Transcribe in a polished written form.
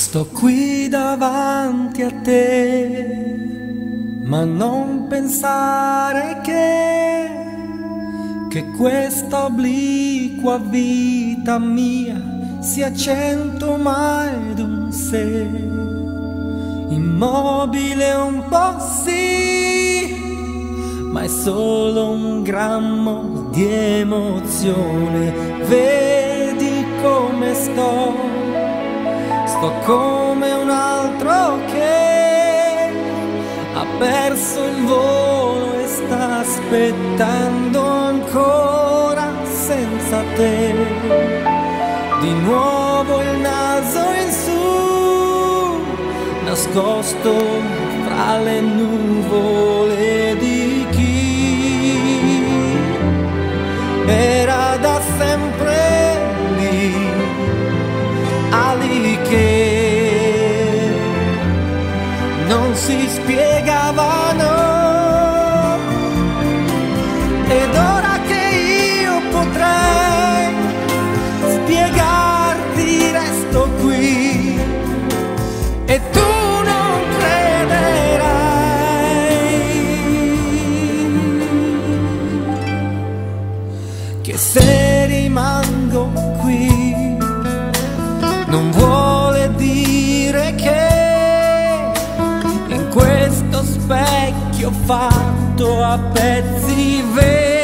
Sto qui davanti a te, ma non pensare che questa obliqua vita mia sia 100 mai d'un sé. Immobile un po' sì, ma è solo un grammo di emozione. Vedi come sto come un altro che ha perso il volo e sta aspettando ancora senza te. Di nuovo il naso in su, nascosto fra le nuvole di chi era da sempre lì, ali che non si spiegavano. Ed ora che io potrei spiegarti, resto qui e tu non crederai che se rimango qui non vuole dire che in questo specchio fatto a pezzi veri